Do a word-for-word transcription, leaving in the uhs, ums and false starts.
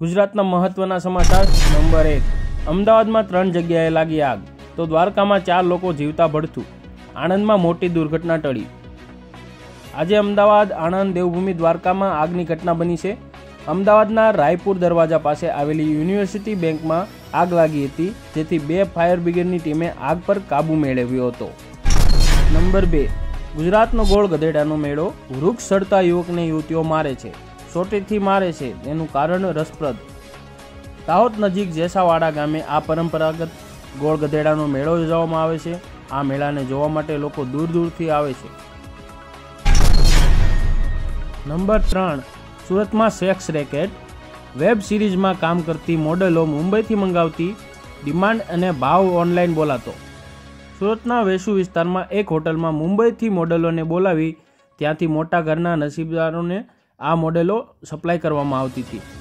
ગુજરાતના મહત્વના સમાચાર નંબર એક. અમદાવાદમાં ત્રણ જગ્યાએ લાગી આગ, તો દ્વારકામાં ચાર લોકો જીવતા ભડથું. આણંદમાં મોટી દુર્ઘટના ટળી. આજે અમદાવાદ, આણંદ, દેવભૂમિ દ્વારકામાં આગની ઘટના બની છે. અમદાવાદના રાયપુર દરવાજા પાસે આવેલી યુનિવર્સિટી બેંકમાં આગ લાગી હતી, જેથી બે ફાયર બ્રિગેડની ટીમે આગ પર કાબુ મેળવ્યો હતો. નંબર બે. ગુજરાતનો ગોળ ગધેડાનો મેળો. વૃક્ષ સડતા યુવકને યુવતીઓ મારે છે. સોટીથી મારે છે, તેનું કારણ રસપ્રદ. દાહોદ નજીક જેસાવાડા ગામે આ પરંપરાગત ગોળ ગધેડાનો મેળો યોજવામાં આવે છે. આ મેળાને જોવા માટે લોકો દૂર દૂરથી આવે છે. નંબર ત્રણ. સુરતમાં સેક્સ રેકેટ. વેબ સિરીઝમાં કામ કરતી મોડેલો મુંબઈથી મંગાવતી, ડિમાન્ડ અને ભાવ ઓનલાઈન બોલાતો. સુરતના વેસુ વિસ્તારમાં એક હોટલમાં મુંબઈથી મોડેલોને બોલાવી ત્યાંથી મોટા ઘરના નસીબદારોને આ મોડેલો સપ્લાય કરવામાં આવતી હતી.